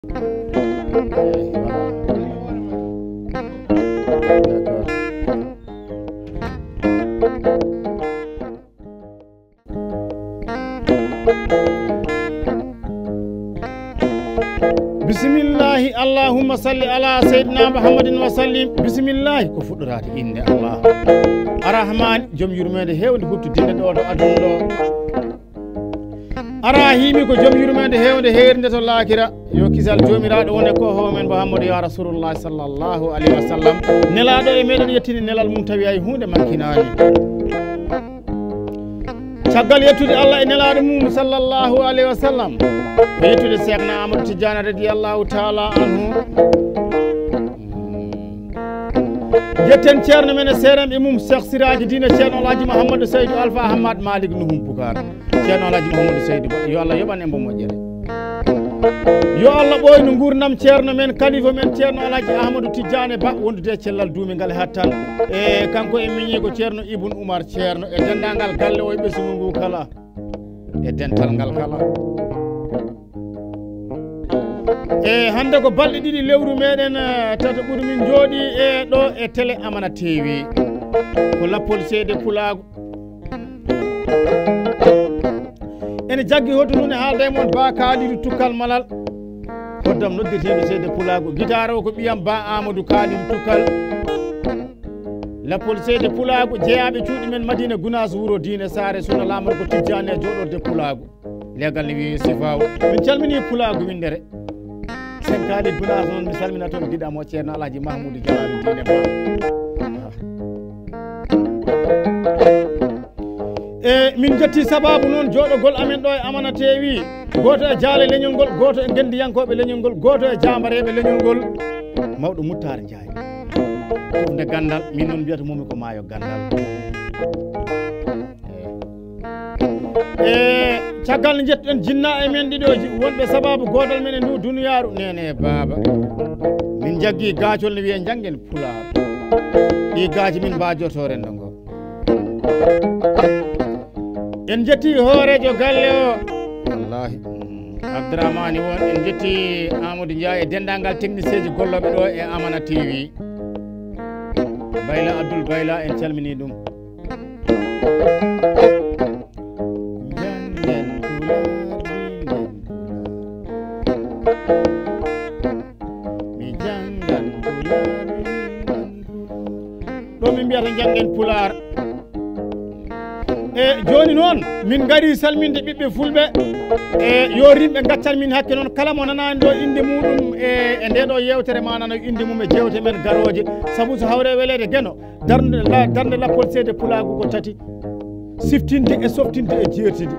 bismillahi allahumma salli ala sayyidina muhammadin wa sallim. Bismillahi ko fuɗɗorade inde Allah arrahmani joom yurmede hewde huttudinde ɗo ɗo aduna ɗo. arahimi ko joom yurmede hewde heerde to laakira. yo kisal jomiraɗo wone ko homen Muhammadu ya rasulullahi sallllahu alayhi wa sallam. nelaɗo e meɗen yettini nelal mum tawi ay hunde mankinani. caggal yettude Allah e nelaɗo mum sallllahu alayhi wa sallam ko yettude Cheikhna Amadou Tidiane radiyallahu taala anhu. jetten ceerno men e seerem e mum Cheikh Siraji Dine ceerno Alhaji Mouhamadou Seydou Alpha Hamad Malick Nuhum Boucar ceerno Alhaji Mouhamadou Seydou Ba. yo Allah yoɓan e mbo moƴƴere. yo Allah ɓoyno gurdam ceerno men kalifa men ceerno Alhaji Ahmadou Tidiane Ba wondude cellal duumingal hattan e kanko e miñi ko ceerno Ibn Oumar ceerno e dendagal galle o e ɓesgu ngu kala e dental ngal kala. e hande ko balɗe ɗiɗi lewru meɗen tata ɓuuri min jooɗi e ɗo e télé Amana TV ko lappol seede Pulago. ene jaggi hoto nun e haalde mon Ba Kalidou Tukkal Malal hoddam noddirteɗo seede Pulago. guitare o ko ɓiyam Ba Amadou Kalidou Tukkal. lappol seede Pulago jeeyaɓe cuuɗi men Madina Gounas Wuro Dine Sare Suna Lamor ko Tidiane e joɗorde Pulago. legal ne wiye Sifaw. min calmini Pulago windere sen Kalidou Gounas noon mi salmina toon giɗamo ceerno Alhaji Mahmoudou Dialalo Dine Ba. e min jetti sababu noon joɗogol amen ɗo e Amana TV. goto e jaale leñol ngol, goto e gendiyankoɓe leñol ngol, goto e jambareɓe leñol ngol mawɗo Muttare Ndiaye nde gandal min noon mbiyata momi ko maayo gandal. e caggal ne jettuɗen jinna e men ɗiɗo wonɓe sababu godal men e ndu duniyaru nene baba min jaggui gaacol ne wiye janggen Pulaar. ɗi gaaji min mbajoto rendo ngo. en jetti hoorejo galle o wallahi Abdourahmane won. en jetti Amadou Ndiaye e dendagal technicien ji golloɓe ɗo e Amana TV. Bayla Abdoul Bayla en calmini ɗum. ɗo min mbiyata janggen Pulaar. e joni noon min gari salminde ɓiɓɓe fulɓe e yo rimɓe gaccan min hakke noon kala mo nanani ɗo inde muɗum e ndeɗo yewtere ma nana inde mum e jewte men garoje. saabu so hawre welede gueno darde lappol seede Pulago ko tati: siftinde e softinde e jeertide.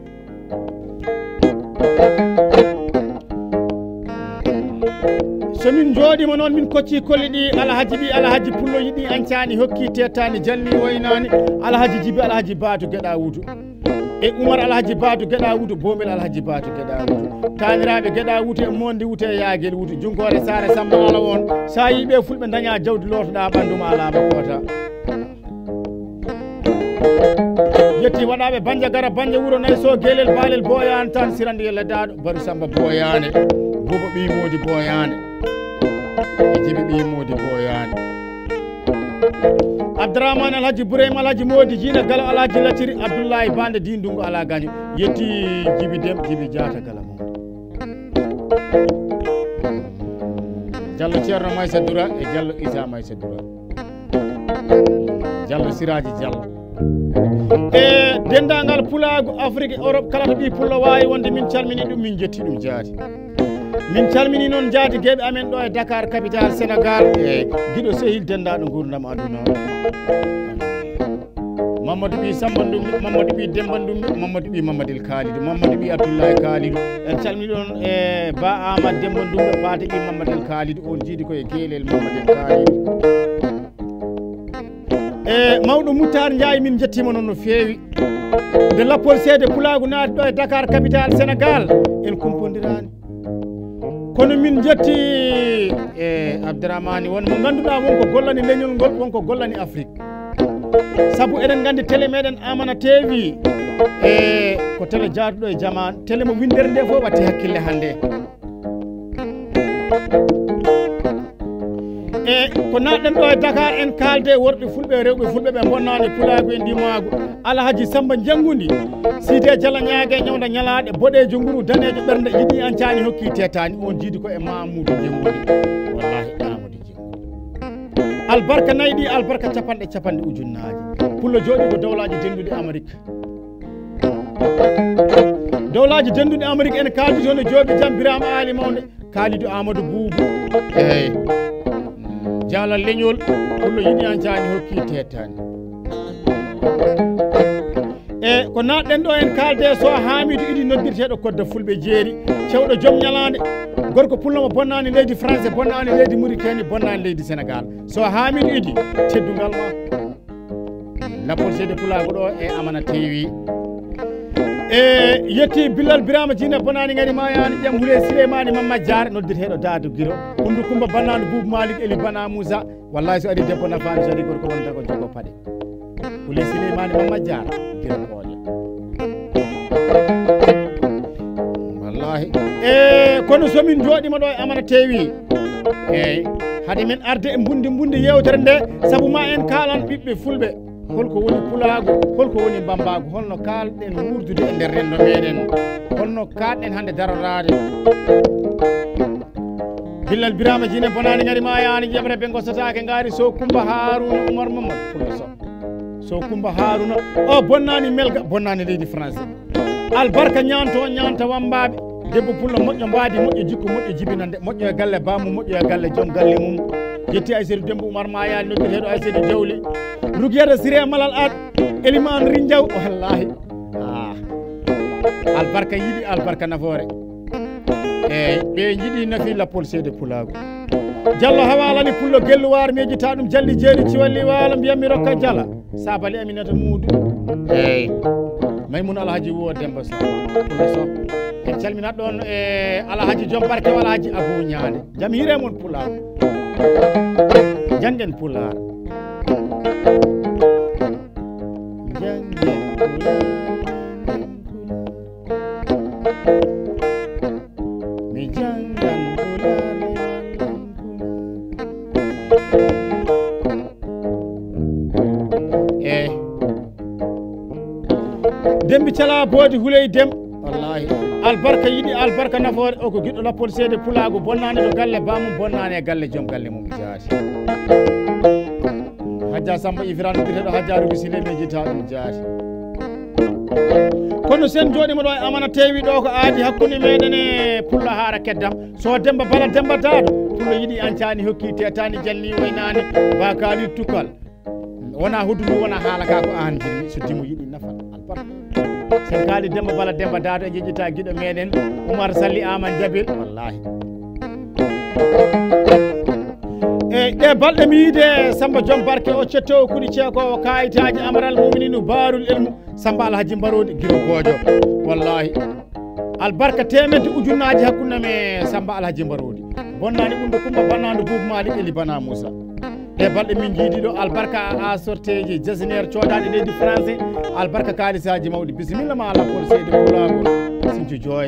somin jooɗima noon min kocci kolli ɗi alhaji ɓi alhaji pullo yiɗi ancani hokki tettani jalni woynani alhaji Djibi alhaji Badou Gueɗa Wuudu e Oumar alhaji Badou Gueɗa Wuudu Bomel alhaji Badou Gueɗa Wuudu taniraɓe Gueɗa Wuudu e Mondi Wuudu e Yaguel Wuudu Junkore Sare Samba ala won sa yiɓe fulɓe daña jawdi lotoɗa ɓanduma alama kota. yetti waɗaɓe Bandiagara Banje Wuro Nayso Guelel Balel Boyane tan Sirandi e Leddaɗo Badou Samba Boyane Bobo ɓi Modi Boyane e Djibi ɓi Modi Boyane. Abdourahmane alhaji Bourayma alhaji Modi Jina Galo alhaji Latiri Abdoullahi Bande Dindungu ala gaño yetti Djibi Dem Djibi Diata Gala Mawdo. Diallo Ceerno Maysa Doura e Diallo Issa Maysa Doura Diallo Siraji Diallo e dendagal Pulago Afrique Europe kala to ɓi pullo wawi wonde min calmini ɗum min jetti ɗum jaati. min calmini noon jaati gueɓe amen ɗo e Dakar capitale Sénégal e guiɗo sehil dendaɗo gurdam aduna Mamadou ɓi Samba Ndumɓe Mamadou ɓi Demba Ndumɓe Mamadou ɓi Mamadou Kalidou Mamadou ɓi Abdoulaye Kalidou en calmini ɗon e Ba Amadou Demba Ndumɓe Paate ɓi Mamadou Kalidou on jiidi koye Guelel Mamadou Kalidou e mawɗo Muttare Ndiaye min jettima noon no feewi nde lappol seede Pulago naati ɗo e Dakar capitale Sénégal en kumpodirani kono min jetti e Abdourahmane won mo ganduɗa wonko gollani leñol ngol wonko gollani Afrique saabu eɗen gandi télé meɗen Amana TV e ko télé jaaduɗo e jaman télé mo windere nde fof watti hakkille hande e ko natɗen ɗo e Dakar en kalde worɓe fulɓe rewɓe fulɓe ɓe bonnani pulago e ndimago Alhaji Samba Jangundi Sidé Diala ñague ñawda ñalaɗe boɗejo nguru danejo ɓernde yiɗi ancani hokki tetani on jiidi ko e Mamoudou Jangundi wallahi Amadou Jangundi albarka nayyi ɗi albarka capanɗe ujunnaji pullo jooɗi ko dowlaji denduɗe Amérique dowlaji denduɗe Amérique ene kaldi toon e jooɓi jam Birama Ali mawde Kalidou Amadou Boubou eyyi Dialal leñol pullo yiɗi ancani hokki tetani e ko natɗen ɗo en kalde so Hamidou Idy noddirteɗo kodde fulɓe jeeri cewɗo joom ñalande gorko pullomo bonnani leydi France bonnani leydi Mauritanie bonnani leydi Sénégal so Hamidou Idy teddugal ma Lapol Seydi Pulago ɗo e Amana Tewi e yetti Bilal Birama Djine bonani ngari mayani ƴam Houlé Souleymani Mamma Diar noddirteɗo Dadou Guiro Koundou Coumba bannano Boubou Malick Eli Bana Moussa wallahi so ari debbo nafani so ari gorko wonta ko jogo paɗe Houlé Souleymani Mamma Diar Guiro Koño wallahi e kono somin jooɗima ɗo e Amana Tewi eyyi haade men arde e bundi yewtere nde saabu ma en kalan ɓiɓɓe fulɓe holko woni pulago holko woni bambago holno kalɗen wurdude e nder rendo meɗen holno kalɗen hande darorade Bilal Birama Djine bonani ngari mayani ƴemre ɓe gossatake ngari so Coumba Harouna Oumar Mamadou pulo so Coumba Harouna o bonnani Melga bonnani leydi France albarka ñanta wambaɓe debbo pullo moƴƴo mbadi moƴƴo jikku moƴƴo jibinande moƴƴo e galle bamum moƴƴo e galle joom galle mum yetti Ayssatou Dembo Oumar Mayani noddirteɗo Ayssatou Diawli Rugiyata Siré Malal Ad Elimane Rindiaw wallahi albarka yiɗi albarka nafoore eyyi ɓe jiiɗi nafi Lapol Seydi Pulago Diallo hawalani pullo gelluwar mejita ɗum jalli jeeri ciwalli walo mbiyammi rokka Diala sabali Aminata Moudou eyyi Maymouna Alhaji wo Demba Sow pullo Sow en calminat ɗon e Alhaji Joom Barke Alhaji Abou Ñaane jaam hiire mon Pulago janguen Pular mi jangan Pular dembi cala boodi Houley Dem wallahi albarka yiɗi albarka nafoore o ko giɗɗo Lapol Seydi Pulago bonnani to galle bamum bonnani e galle joom galle mum jaati Hadja Samba Ifirano biteɗo Hadja Rugi Sile mejita ɗum jaati kono sen jooɗima ɗo e Amana Tewi ɗo ko aadi hakkude meɗen e Pulla Haara Keddam so Demba Bala Demba Daado pullo yiɗi ancani hokki tetani jalni waynani bakali tukkal wona hududu wona haalaka ko an jirmi so dimo yiɗi nafat albarka sen kaali Demba Bala Demba Daado e jejjita guiɗo meɗen Oumar Salli Aman Jabil wallahi eyyi ɗe balɗe mi yiide Samba Joom Barke o cettowo kuɗi ceekowo kayitaji Amaral Mumininu Barul Elmu Samba Alhaji Mbarodi Guiro Bojo wallahi albarka temedde ujunnaji hakkude me Samba Alhaji Mbarodi bonnani Koundou Coumba bannano Boubou Malick Eli Bana Moussa ɗe balɗe min jiiɗi ɗo albarka a sorteji jasinaire codaɗe leydi français albarka kalisaji mawɗi bisimilla ma Lapol Seydi Pulago Sinthiou Dioye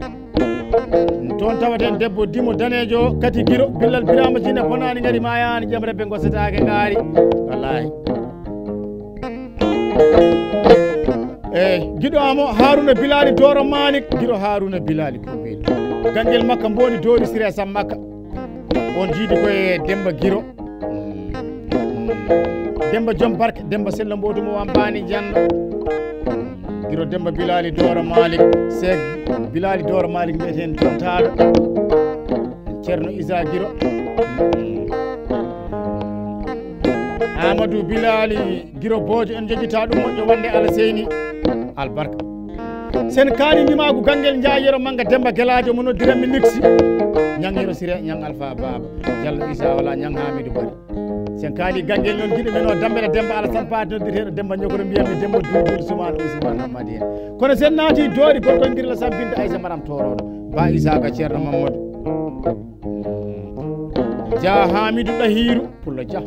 toon tawaten debbo Dimo danejo kati Guiro Bilal Birama Djine bonani ngari mayani ƴemre ɓe gossatake ngaari wallahi eyyi guiɗo amo Harouna Bilali Doro Malick guiɗo Harouna Bilali Kobel ganguel makka mboni Dori Siré Sam makka on jiiɗi koye Demba Guiro Demba Joom Barke Demba Sella Mbodumo Wambani Dianno Guiro Demba Bilali Doro Malick Sek Bilali Doro Malick mbiyeten jontaɗo Ceerno Isa Guiro Amadou Bilali Guiro Bojo en jejjita ɗum moƴƴo wonde Ala Seyni albarka sen kaali nimagu ganguel jayero manga Demba Gueladio mo noddiranmi nixi ñangiro Siré ñang Alpha Baba Diallo Isa wala ñang Hamidou Bari sen kaali ganguel noon guiɗo men o Dambele Demba Alassane Pate noddirteɗo Demba ñogoro mbiyami Demba Doudoul Soumane Ousmane Hamadi en kono sen naati doori gorko dirla sampinde Aïssa Maram Toroɗo Ba Isaka Ceerno Mamadou Dia Hamidou Ɗahiru Pullo Dia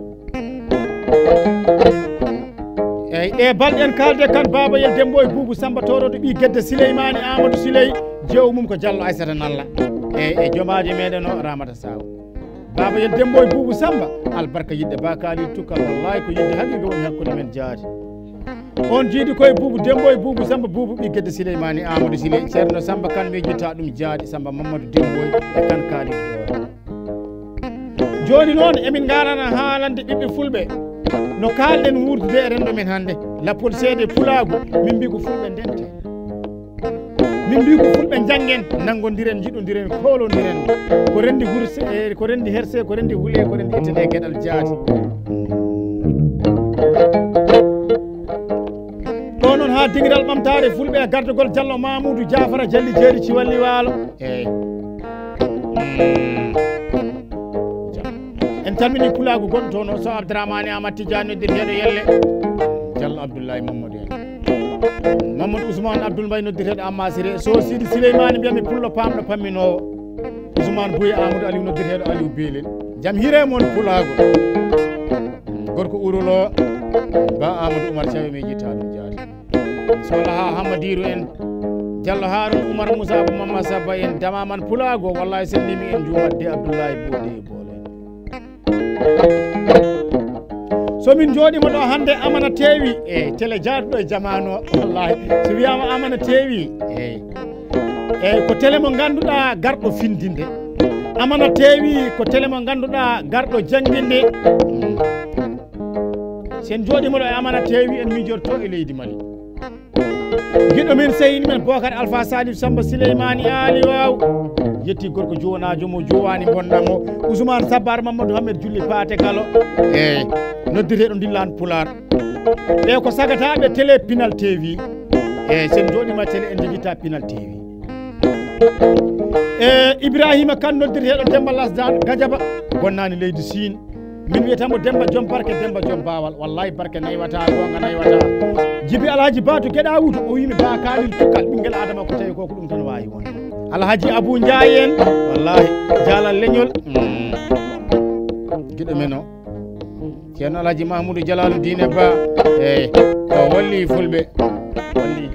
eyyi ɗe balɗen kalde kan babayel Dembo e Boubou Samba Toroɗo ɓi Guedde Souleymani Amadou Souley jeewu mum ko Diallo Aissata Nalla e jomaji meɗen o Ramata Saw baba yen Demboy Boubou Samba albarka yidde bakali tukka wallahi ko yidde haqiqa woni hakkude men jaati on jiidi koye Boubou Demboy Boubou Samba Boubou ɓiggede Souleymani Amadou Sile ceerno Samba Kane miijita ɗum jaadi Samba Mamadou Demboy e kan kaali joni noon emin garana haalande ɓiɓɓe fulɓe no kalɗen wurdude e rendo men hannde lappol seede pulagu min mbi ko fulɓe ndente min mbi ko fulɓe janggen nanggodiren jiɗodiren kolodiren ko rendi hurse ko rendi herse ko rendi huule ko rendi ittede gueɗal jaati ɗo noon ha dingiral ɓamtare fulɓe e gardugol Diallo Mamoudou Diafara Jalli Jeeri Ciwalli Waalo eyyi en calmini pulagu gonɗo toon o so Abdourahmane Amadou Tidiane noddirteɗo Yelle Diallo Abdoulaye Mamadou en Mamadou Ousmane Abdoul Mbaye noddirteɗo Amma Siré so Sidi Souleymane mbiyami pullo pamɗo pamminowo Ousmane Bouye Amadou Aliou noddirteɗo Aliou Belel jaam hiire moon pulago gorko urulo ba Amadou Oumar Thiaw mi jitta ɗum jaati sohla ha Hamadirou en Diallo Haroun Oumar Moussa Abou Mamma Saba en damaman pulago wallahi sennimi en juumatde Abdoulaye Bodé Bolo somin jooɗima ɗo hannde amana teewi e télé jaaduɗo e jamanu o wallahi so wiyama amana teewi eyyi ko télé mo ganduɗa garɗo findinde amana teewi ko télé mo ganduɗa garɗo jangguinde sen jooɗima ɗo e amana teewi en mijorto e leydi Mali guiɗo men sehini men Bocar Alpha Salif Samba Souleymani Ali Waw yetti gorko jowonajo mo jowani bonnamo Ousmane Sabar Mamadou Hamed Julli Paate Kalo eyyi noddirteɗo Ndillan Pular ɓe ko sagataɓe télé Pinal TV eyyi sen jooɗima télé en joguita Pinal TV Ibrahima Kane noddirteɗo Demba Lasdan Gadiaba bonnani leydi Sine min wiyatamo Demba joom barke Demba joom bawal wallahi barke naywata gonga naywata Djibi Alhaji Batou Gueɗa Wuto o wimi ba kalil tukkal ɓinguel adama ko tawi koko ɗum tan wawi won Alhaji Abou Ndiaye en wallahi Dialal leñol guiɗo men o ceerno Alhaji Mahmoudou Dialaluddine Ba eyyi o walli fulɓe walli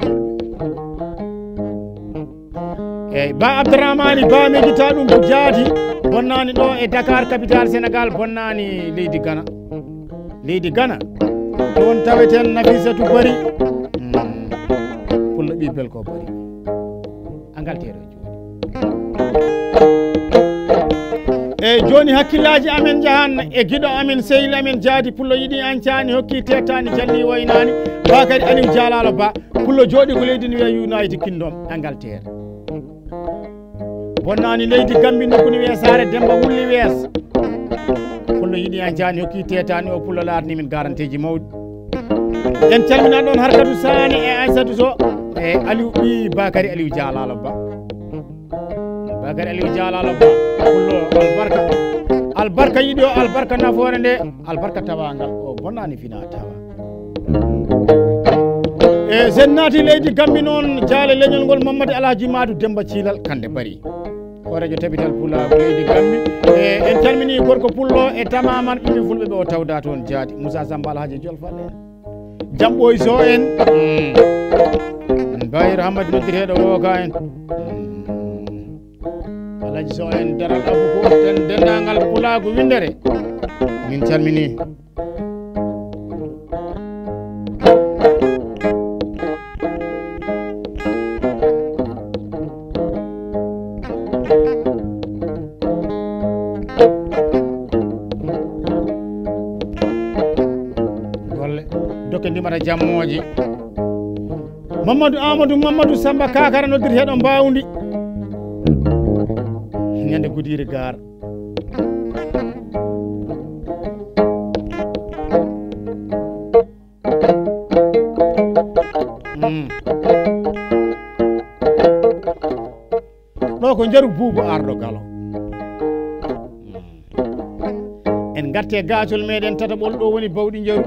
eyyi Ba Abdourahmani Ba mi jita ɗum ko jaati bonnani ɗo e Dakar capitale Sénégal bonnani leydi Ghana toon taweten Nafissatou Bari pullo ɓiɓɓel ko Bari angalteɗo joni joni hakkillaji amen jahan e guiɗo amen sehil amen jaadi pullo yiɗi ancani hokki tettani jalli waynani Bakary Aliou Dialalo Ba pullo jooɗi ko leydi no wiya United Kingdom Angleterre bonnani leydi Gambie nokku ni wiya Sare Demba Wulli Wees pullo yiɗi ancani hokki tettani o pullo laatani min garanteji mawɗi en calmina ɗon Harkatou Sani e Aissatou Sow e Aliou ɓi Bakary Aliou Dialalo Ba Bakary Aliou Dialalo Ba pullo albarka yiɗi o albarka nafoore nde albarka tawangal o bonnani fina tawa e sen naati leydi Gambie noon jaale leñol ngol Mamadou Alhaji Madou Demba Thilal Kande Bari o radio tabital pulago leydi Gambie e en calmini gorko pullo e tamaman ɓiɓɓe fulɓe ɓe o tawda toon jaati Moussa Samba Alhaji Jolfal en Jamɓoy Sow en Bayir Hamad noddirteɗo Woka en Alhaji Sow en daral Abou ko ten dendagal pulago windere min calmini dokke ndimata jammoje Mamadou Samba Kakara noddirteɗo Mbawdi ñande Gudiri Gar ɗo ko jaru Boubou Ardo Galo en garte gasol meɗen tataɓol ɗo woni bawɗi jaru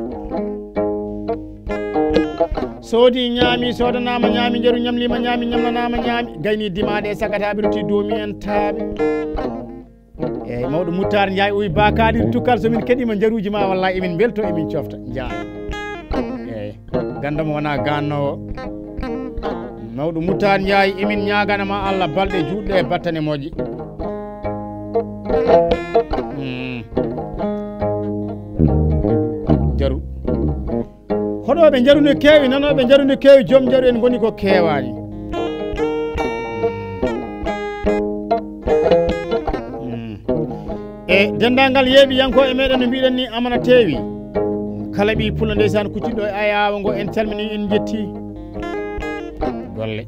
soodi ñaami sodanama ñaami jaru ñamlima ñaami ñamlanama ñaami gayni dimaɗe e sagataɓe rutti doomi en taaɓe eyyi mawɗo Moutar Ndiaye uyi bakaɗir tukkal somin keeɗima jaruji ma wallahi emin belto emin cofta Ndiaye eyyi gandamo wona gannowo mawɗo Moutar Ndiaye emin ñaganama Allah balɗe juɗɗe e battane moƴƴe jaru hoɗoɓe jaru ne kewi nanoɓe jaru ne kewi joom jaru en goni ko kewani e dendagal yeeɓi yanko e meɗen no mbiɗen ni amana tewi kala ɓi pullo ndeysan kucciɗo e ayawa ngo en calmini en jetti golle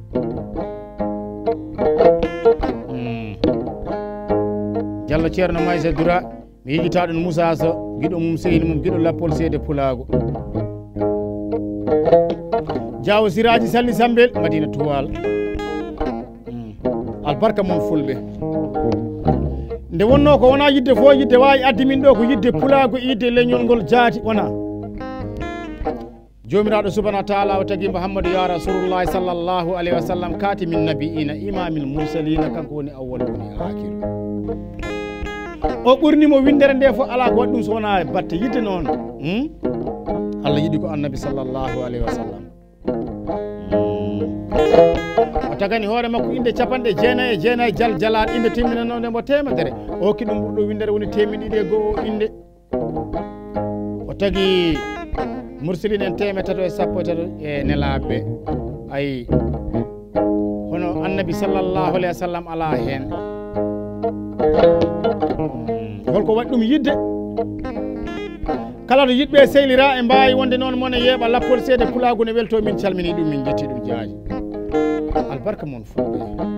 Diallo ceerno Maysa Dura mi yijita ɗon Moussa Sow giɗo mum sehil mum giɗo lappol seede pulago Diawo Siraji Salli Sambel Madina Tuwal albarka mum fulɓe nde wonno ko wona yidde fo yidde wawi addi min ɗo ko yidde pulago yidde leñol ngol jaati wona jomiraɗo subhanahu wa taala o tagui Mouhammadou ya rasulullahi sallllahu alayhi wa sallam katimin nabiina imamil mursalina kanko woni awwal woni akiru o ɓurnimo windere nde fof ala ko waɗi ɗum so wona batte yidde noon Allah yiɗi ko annabi sallllahu alayhi wa sallam o tagani hoore makko inde capanɗe jeenayyi e jeenayyi jal jalaɗe inde timminanode mbo temedere o hokki ɗum ɓurɗo windere woni temedde ɗiɗi e goho inde o tagui mursilin en 113 e nelaɓe ayi hono annabi sallllahu alayhi wa sallam ala hen holko waɗi ɗum yidde kala to yidɓe sehlira e mbawi wonde noon mone yeeɓa lappol seede pulago ne welto min calmini ɗum min jetti ɗum jaaji albarka moon fulɓe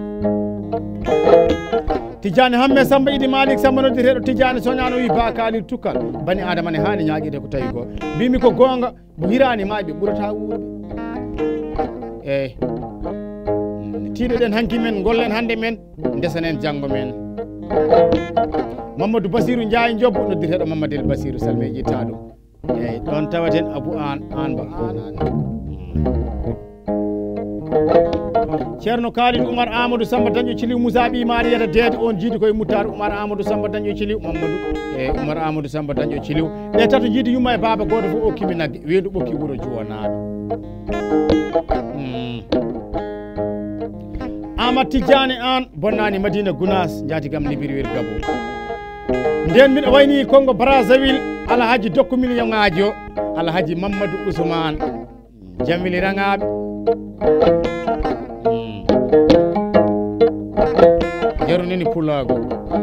Tidiane Hamme Samba Idi Malik Samba noddireɗo Tidiane soñano wi ba kalir tukkal bani adama ne hani ñaguide ko tawi ko mbimi ko gonga mo hirani maɓe ɓurata wuurde eyyi tiiɗoɗen hanki men gollen hande men desanen janggo men Mamadou Basirou Ndiaye Diop noddireɗo Mamadou Basirou Salme jitta ɗum eyyi ɗon tawaten Abou an ba an ceerno Kalid Oumar Amadou Samba dañƴo Thiliw Moussa ɓi Mariyata deede on jiidi koye Moutar Oumar Amadou Samba dañƴo Thiliw Mamadou e Oumar Amadou Samba dañƴo Thiliw ɓe tato jiidi yumma e baba goto fof okkimi nagge weedu ɓokki wuuro juwonaɓe Amadou Tidiane an bonnani Madina Gounas jatigam Libirwil Gabo nden mbiɗa wayni Congo Brazzaville Alhaji dokku million-ngaji o Alhaji Mamadou Ousmane Jamili Rangaɓe jarunini pulago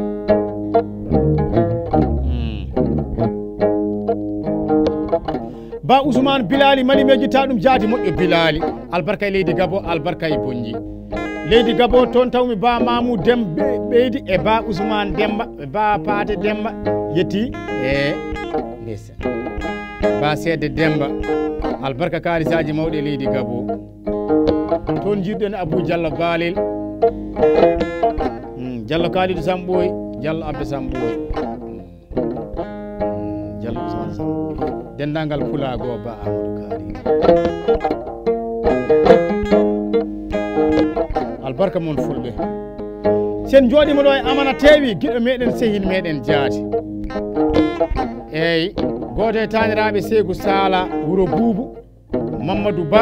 ba Ousmane Bilali mani me jitta ɗum jaati moƴƴo Bilali albarka e leydi Gabo albarka e bonji leydi Gabo toon tawmi ba Mamou Demba ɓeydi e ba Ousmane Demba e ba Paate Demba yetti e ndesa ba Seede Demba albarka kalisaji mawɗi e leydi Gabo toon jiɗɗen Abou Diallo Balel Diallo Kalidou Samboy Diallo Abdou Samboy Diallo Ousmane Samboy dendagal pulago ba Amadou Kalidou albarka mon fulɓe sen jooɗima ɗo e amana tewi giɗo meɗen sehil meɗen jaati eyyi goto e taniraɓe Seygou Sala wuuro Boubou Mamadou Ba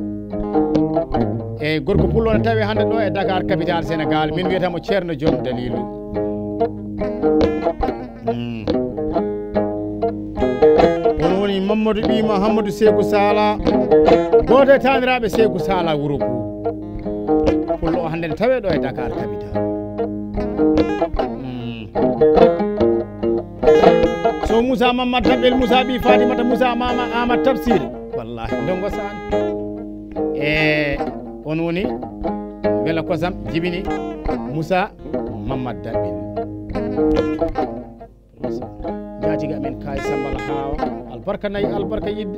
eyyi gorko pullo ne tawi hande ɗo e Dakar capitale Sénégal min wiyatamo ceerno Diom Dalilou on woni Mamadou ɓima Hammadou Seygou Sala goto e taniraɓe Seygou Sala wuuro Boubou pullo o hande ne tawe ɗo e Dakar capitale so Moussa Mamadou Tabel Moussa ɓi Fatimata Moussa Mama Amadou Tafsir wallahi ndongo sani on woni beela kosam jibini Moussa Mamadou Dabel jatiga amen kay Sambala Hawa albarka nayi albarka yidde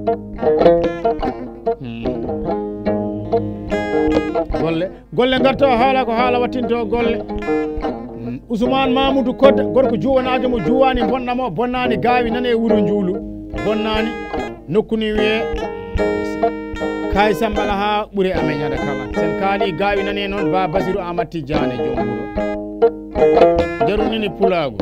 golle garto haala ko haala wattinto golle Ousmane Mamoudou Kodda gorko juwanajo mo juwani bonnamo bonnani gawi nane wuuro Njuulu bonnani nokkuni wiye kay Sambala ha ɓuuri amen ñande kala sen kaali gawi nane noon ba Basirou Amadou Tidiane joom wuuro jarunini pulago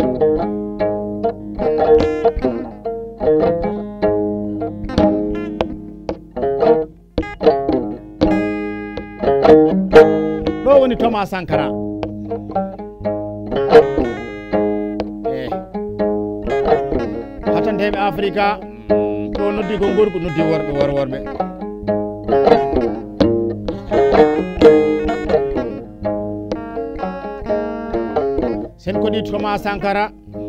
ɗo woni Thomas Sankara reeteɓe africa ɗo noddi ko gorko noddi worɓe worworɓe sen ko ɗi Thomas Sankara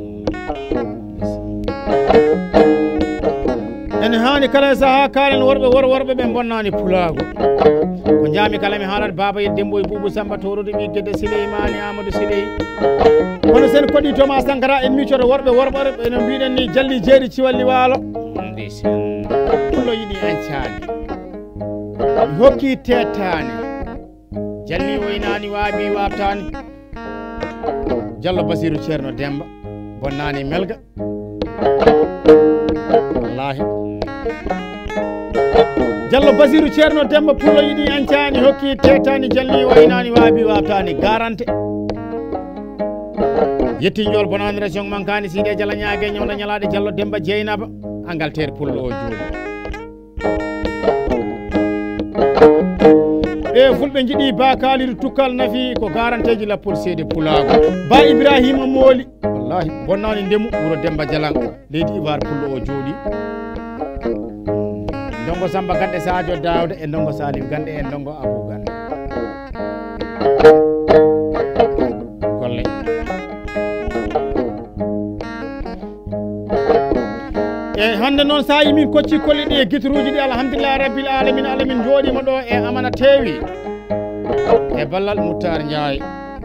ene hani kala saha kalen worɓe worworɓe ɓe bonnani pulago ko jami kala mi haalata baba yel demboy Boubou Samba torodo ɓi guedde Souleymani Amadou Siley kono sen koɗi Thomas Sankara en miccoto worɓe worɓore ene mbiɗen ni jalli jeeri ciwalli waalo ndisen pullo yiɗi encani mi hokki tettani jalli woynani waaɓi wabtani Diallo Basirou Ceerno Demba bonnani melga wallahi Diallo Basirou Ceerno Demba pullo yiɗi ancani hokki tettani jalli waynani waabi wabtani garante yetti jol bonani région mankani siide jala ñague ñawda ñalade Diallo Demba Dieynaba Angleterre pullo o juuɗe e fulɓe jiiɗi ba kaaliru tukkal nafi ko garanteji lappol seede pulago ba Ibrahima Mooli wallahi bonnani ndemu wuro Demba Jalang leydi Ivoire pullo o jooɗi ndongo Samba Gande Sadio Dawde e ndongo Salif Gande e ndongo Abou Gande golle e hande noon sa yi min kocci kolle ɗi e guitoruji ɗi alhamdulillah rabbil alamina Allah min jooɗima ɗo e amana teewi e ballal Moutar Ndiaye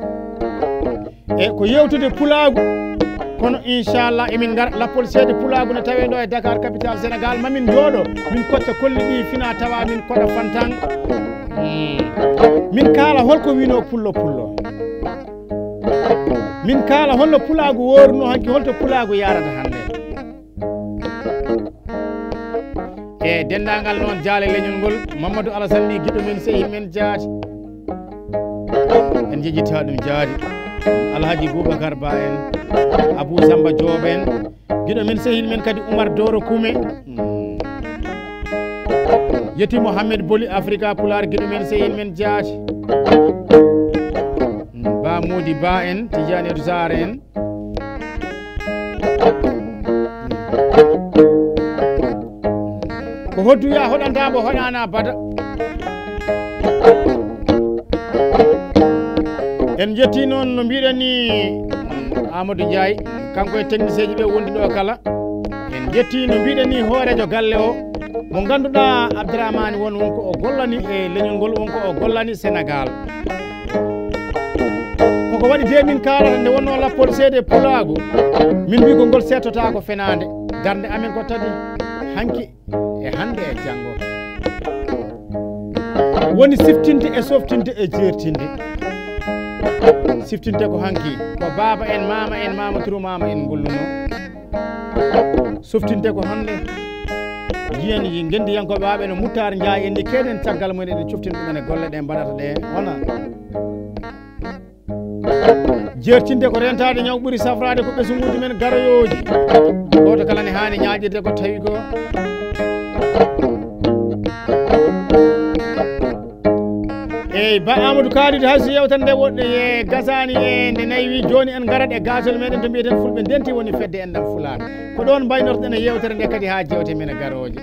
e ko yewtude pulagu kono inchallah emin gar lappol seede pulagu ne tawe ɗo e Dakar capitale Sénégal mamin jooɗo min kocca kolle ɗi fina tawa min koɗa fantan min kaala holko wino pullo pullo min kaala holno pulagu worno hanki holto pulagu yarata hande e dendagal noon jaale leñol ngol Mamadou Alassane Ly guiɗo men sehil men jaati en jejjita ɗum jaati Alhaji Boubacar Ba en Abou Samba Diop en guiɗo men sehil men kadi Oumar Doro Koumé yetti Mohamed Boli Africa Pular guiɗo men sehil men jaati Ba Modi Ba en Tidiane Edou Sar en ko hodduya hoɗantamo hoɗana bada en jetti noon no mbiɗen ni Amadou Ndiaye kanko e technicien ji ɓe wondi ɗo kala en jetti no mbiɗen ni hoorejo galle o mo ganduɗa Abdourahmane wonko o gollani e leñol ngol wonko o gollani Sénégal koko waɗi de min kalata nde wonno lappol seede pulago min mbi ko ngol settota ko fenade darde amen ko tadi hanki e hande e janggo woni siftinde e softinde e jertinde siftinde ko hanki ko baba en mama turu mama en golluno softinde ko hande jiyen yi gendiyankoɓe waɓe no Moutar Ndiaye en ni keɗen caggal mumen eɗen coftina ɗumen e golle ɗe mbaɗata ɗe wona jertinde ko rentade ñaw ɓuuri safrade ko ɓesumuji men garoyoji goto kala ne hani ñaƴirde ko tawi ko eyyi Ba Amadou kalide hayso yewtan nde woɗɗo e gasani e nde nayi wi joni en garat e gasol meɗen to mbiyeten fulɓe ndenti woni fedde en ɗam fulade ko ɗon mbaynortoɗen e yewtere nde kadi ha jewte men e garoje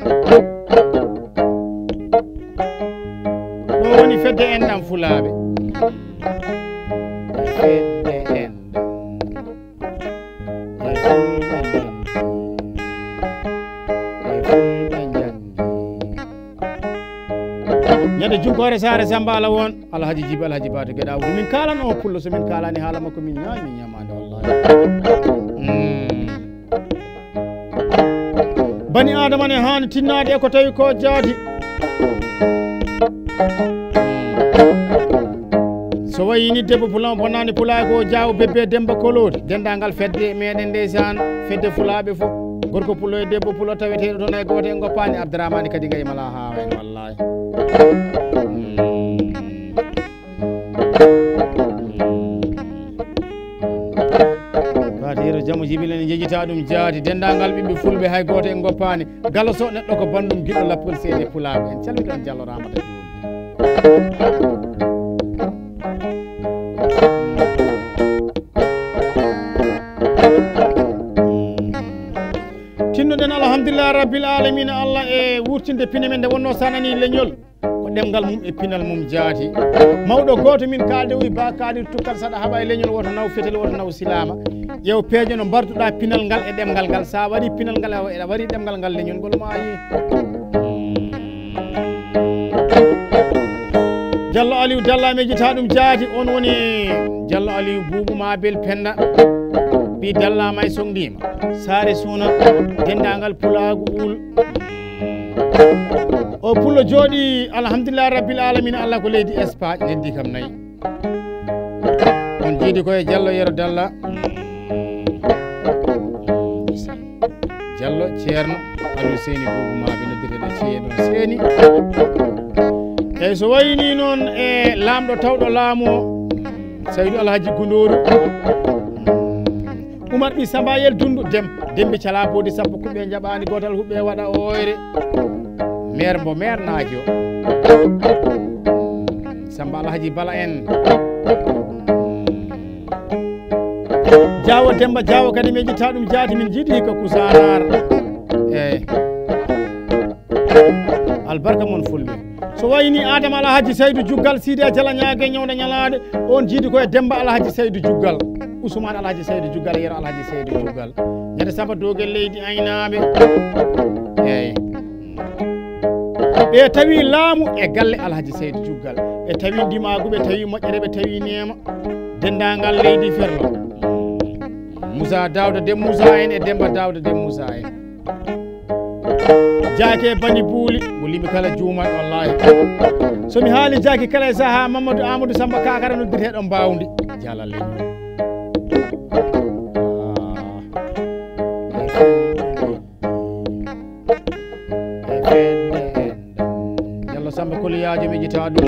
ɗo woni fedde en ɗam fulaɓe fedde en ñande junkore Sare Samba ala won Alhaji Djiby Alhaji Bato Gueɗa wuro min kalano o pullo somin kalani haala makko min ñaami min ñamade wallahi bani adama ne hani tinnade e ko tawi ko jaati so wayi ni debbo pulan bonnani pulaay ko jaawo bebbe Demba Kolodi dendagal fedde meɗen ndeysan fedde fulaɓe fof gorko pullo e debbo pullo taweteɗo toon e goto en goppani Abdourahmane kadi gayi mala ha en wallahi Fatiro Jamu Jibil en jejjita ɗum jaati dendagal ɓiɓɓe fulɓe hay goto en goppani galoso neɗɗo ko bandum guiɗo lappol seede pulaɓe en calmi ɗon Diallo Ramata Diol tinnoɗen alhamdulillah rabbil alamin Allah e wurtinde pine men nde wonno sanani leñol ko ɗemgal mum e pinal mum jaati mawɗo goto min kalde wi ba kadir tukkal saɗa haɓa e leñol woto naw fetel woto naw silama ƴeew peeje no mbarduɗa pinal ngal e ɗemgal ngal sa waɗi pinal ngal eɗa waɗi ɗemgal ngal leñol ngol maayi Diallo Aliou Dalla me jita ɗum jaati on woni Diallo Aliou Boubou Mabel Penda ɓi Dalla may songdima saare suuna dendagal pulagu ɓuul o pullo jooɗi alhamdulillah rabbil alamin Allah ko leydi Espagne neddi kam nayyi on jiidi koye Diallo Yero Dalla Diallo Ceerno Aliou Seyni Boubou Mabel noddirteɗo ceeɗo Seyni eyyi so wayni noon e lamɗo tawɗo laamu o Saydou Alhaji Gundori Oumar ɓi Sambayel Dundu dembe cala bodi sappo kuɓe jaɓani gotal huɓe waɗa oyre maire mbo maire naajo Samba Alhaji Bala en Diawo Demba Diawo kadi min jitta ɗum jaati min jiiɗi hikka Kusanar eyyi albarka mon fulɓe so wayni Adama Alhaji Saydou Juggal Sidi Jala ñague ñawde ñalade on jiidi koye Demba Alhaji Saydou Juggal Ousmane Alhaji Saydou Juggal Yero Alhaji Saydou Juggal ñande Samba Dogel leydi aynaɓe eyyi ɓe tawi laamu e galle Alhaji Saydou Juggal ɓe tawi ndimagu ɓe tawi moƴƴere ɓe tawi nema dendagal leydi Ferlo Moussa Dawda de Moussa en e Demba Dawda de Moussa en Jaake Bani Buuli mo limi kala juumat wallahi somi haali Jaake kala e saaha Mamadou Amadou Samba Kakara noddirteɗo mbawdi jalalle Diallo Samba Koliyajo mi jita ɗum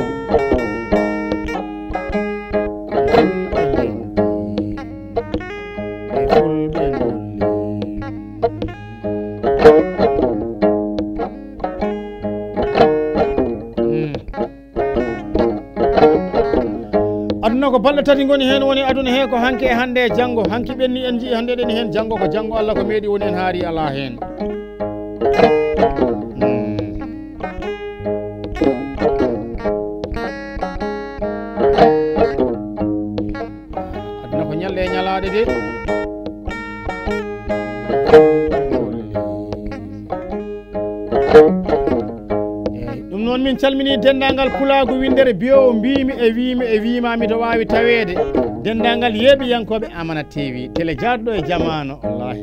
aduna ko balɗe tati goni hen woni aduna he ko hanke e hande e janggo hanki ɓenni en jii hande ɗen hen janggo ko janggo Allah ko meeɗi woni en haari ala hen aduna ko ñalle e ñalaɗe de ɗum noon min calmini dendagal pulagu windere biyo mbimi e wimami to wawi tawede dendagal yeeɓiyankoɓe Amana TV télé jarɗo e jamanu wallahi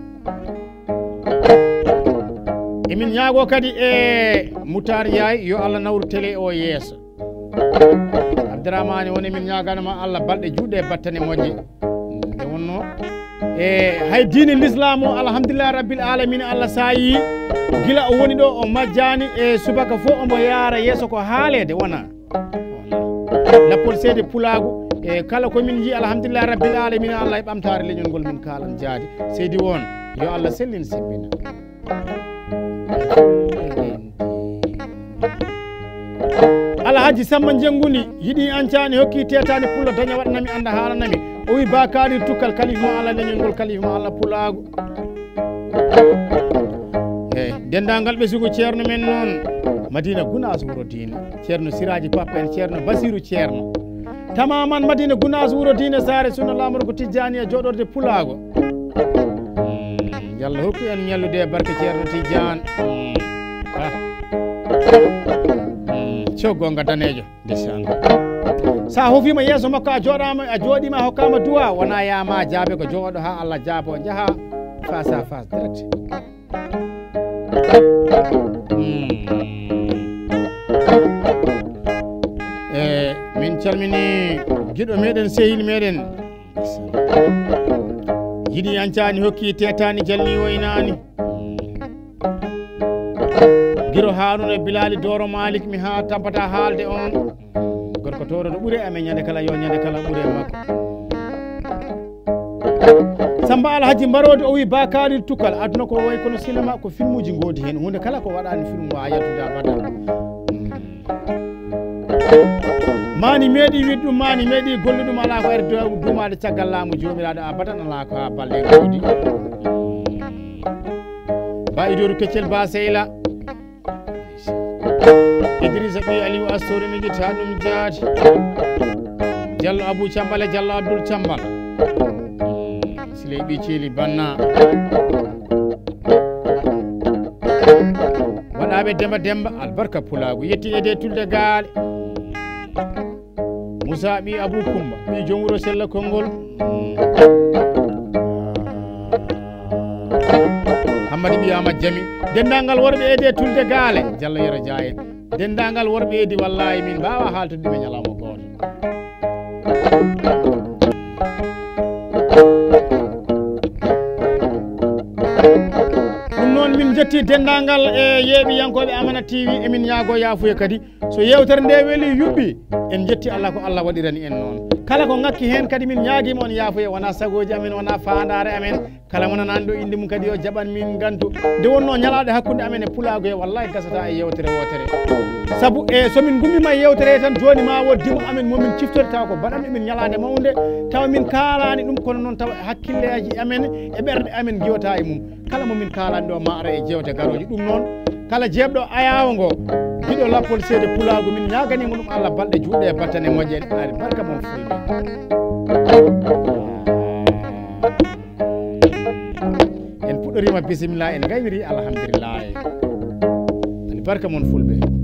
emin ñaago kadi e Moutar Yaay yo Allah nawru télé o yeeso Abdourahmane woni min ñaganoma Allah balɗe juuɗe e battane moƴƴe nde wonno e hay diine l'islam o alhamdulillah rabbil alamin Allah sayi gila o woni ɗo o majjani e subaka fof omo yaara yeeso ko haalede wona lappol seede pulagu e kala komin ji alhamdulillah rabbil alamin Allah e ɓamtare leñol ngol min kalan jaadi seydi won yo Allah sellin simbina Alhaji Samba Jenguni yiɗi ancani hokki tetani pullo daña waɗanami anda haalanami o wi bakari tukkal kalifma Allah leñol ngol kalifma Allah pulagu eyyi dendagal ɓe sugu ceerno men noon Madina Gounass Wuro Dine ceerno Siraji Papa en ceerno Basirou ceerno tamaman Madina Gounass Wuro Dine Saare Sunna Lamoro ko Tijjani e joɗorde pulago Yallah hokku en ñallude e barke ceerno Tidiane coggonga danejo ndesanga sa hofima yeeso makko a jooɗima a hokkama duwa wona yama jaabe ko jooɗo ha Allah jaabo jaaha face à face direct min calmini giɗo meɗen sehil meɗen yiɗi ancani hokki tetani jalni woynani Giro Haruna Bilali Doro Malik mi ha tampata haalde on gorko toro ɗo ɓuure amen ñande kala yo ñande kala ɓuure makko Samba Alhaji Mbarode o wi bakari tukkal aduna ko way kono cinéma ko film uji godi hen hunde kala ko waɗani film wa yaltude abada mani meeɗi wiɗ ɗum mani meeɗi golle ɗum ala ko er dumade caggal laamu jomiraɗo abadan ala ko ha balle godi ba idoru keccel ba seyla Idrissa ɓi Aliou Astori mi guitta ɗum jaati Diallo Abou Cambal e Diallo Abdoul Cambal Siley ɓi Thieli Banna waɗaɓe Demba Demba albarka Pulago yetti ede tulde gaale Moussa ɓi Abou Coumba ɓi joom wuro Sella Konngol Hammadi ɓi Amad Jami dendagal worɓe ede tulde gaale Diallo Yero Dia en dendagal worɓe edi wallahi min mbawa haltude ɓe ñalawma goto ɗum noon min jetti dendagal e yeeɓiyankoɓe Amana TV emin ñaago yaafuya kadi so yewtere nde weeli yuɓɓi en jetti Allah ko Allah waɗirani en noon kala ko ngakki hen kadi min ñaaguima on yaafuya wona sagoji amen wona fandare amen kala mo nanani ɗo inde mum kadi yo jaɓan min gantu nde wonno ñalaɗe hakkude amen e Pulago e wallahi gasata e yewtere wotere saabu e somin gummima e yewtere tan joni ma wo dimo amen momin ciftori taw ko baɗanɓe min ñalade mawde tawa min kalani ɗum kono noon tawa hakkilleji amen e ɓerɗe amen giwata e mum kala momin kalani ɗo ma ara e jewte garoji ɗum noon kala jeebɗo ayawo ngo giɗo lappol seede Pulago min ñaganimo ɗum Allah balɗe juuɗe e battane moƴƴe ari barka moon fulɓe en puɗɗorima bisimilla en gayniri alhamdulillah ali barka moon fulɓe